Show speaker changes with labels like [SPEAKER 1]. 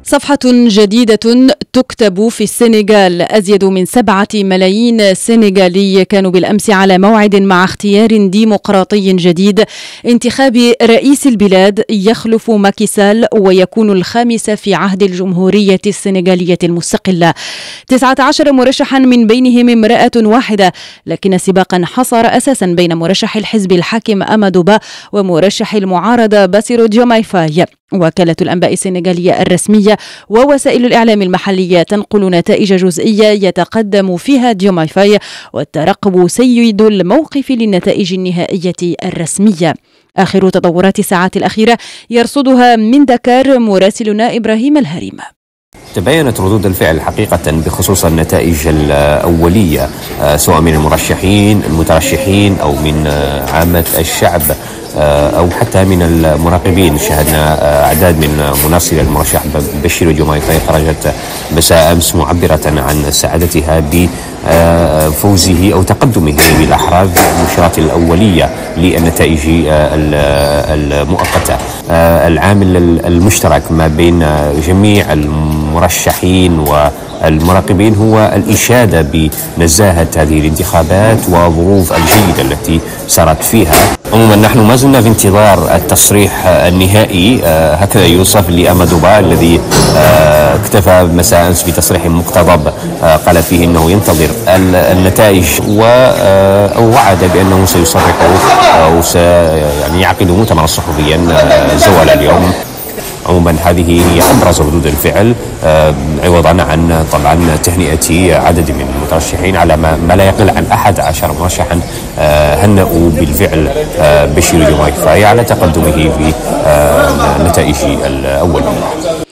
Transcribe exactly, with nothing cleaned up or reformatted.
[SPEAKER 1] صفحة جديدة تكتب في السنغال. أزيد من سبعة ملايين سنغالي كانوا بالأمس على موعد مع اختيار ديمقراطي جديد، انتخاب رئيس البلاد يخلف ماكي سال ويكون الخامس في عهد الجمهورية السنغالية المستقلة. تسعة عشر مرشحا من بينهم امرأة واحدة، لكن سباقا حصر أساسا بين مرشح الحزب الحاكم أمادو با ومرشح المعارضة باسيرو جوماي فاي. وكالة الأنباء السنغالية الرسمية ووسائل الإعلام المحلية تنقل نتائج جزئية يتقدم فيها ديوماي فاي، والترقب سيد الموقف للنتائج النهائية الرسمية. آخر تطورات الساعات الأخيرة يرصدها من دكار مراسلنا إبراهيم الهريم.
[SPEAKER 2] تبينت ردود الفعل حقيقة بخصوص النتائج الأولية، سواء من المرشحين المترشحين أو من عامة الشعب أو حتى من المراقبين. شاهدنا أعداد من مناصري المرشح بشير جوماي فاي خرجت مساء أمس معبرة عن سعادتها بفوزه أو تقدمه بالأحرار بالمؤشرات الأولية للنتائج المؤقتة. العامل المشترك ما بين جميع المرشحين والمراقبين هو الإشادة بنزاهة هذه الانتخابات وظروف الجيدة التي سرت فيها. عموما نحن ما زلنا في انتظار التصريح النهائي، هكذا يوصف لأمادو با الذي اكتفى مساء أمس بتصريح مقتضب قال فيه أنه ينتظر النتائج، ووعد بأنه سيصرح أو سيعقد مؤتمرا صحفيا زوال اليوم. عموما هذه هي أبرز ردود الفعل، عوضا عن طبعا تهنئة عدد من المترشحين على ما لا يقل عن أحد عشر مرشحا هنأوا بالفعل بشير جوماي فاي على تقدمه في النتائج الأولية.